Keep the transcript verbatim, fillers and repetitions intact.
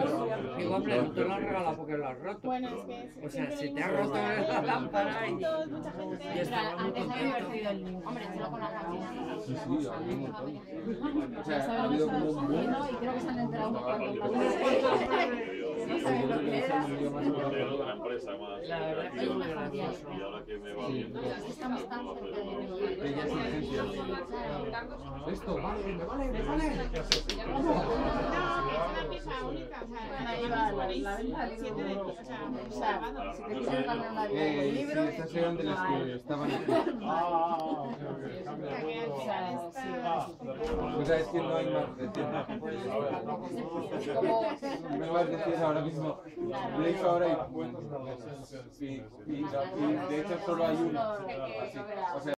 Digo, hombre, no te lo han regalado porque lo has roto. Bueno, es que es, O sea, si te ha has roto la lámpara y... mucha gente... Y estaba muy contento. Hombre, solo con la rabia. Sí, sí, ha habido un montón. O sea, ha habido como un boom. Y creo que se han enterado un poco. Yo creo que les han vendido más por de otra empresa más. La verdad que es muy gracioso. Y ahora que me va viendo, Estamos tan cerca de ellas exigencias. Esto, vale, me vale, me vale. No, es una pieza única, o sea, ahí va la venta del siete de... O sea, grabado. Si te quieres ganar una vida Eh, del sí, libro, estas eran de las que estaban aquí. Ah, ok, ok. Cambia O sea, que al todo. final está... O sea, es que no hay más de tiempo. Me vas a decir ahora mismo, Blaze ahora y, y, y, y de hecho solo hay uno. Así, o sea,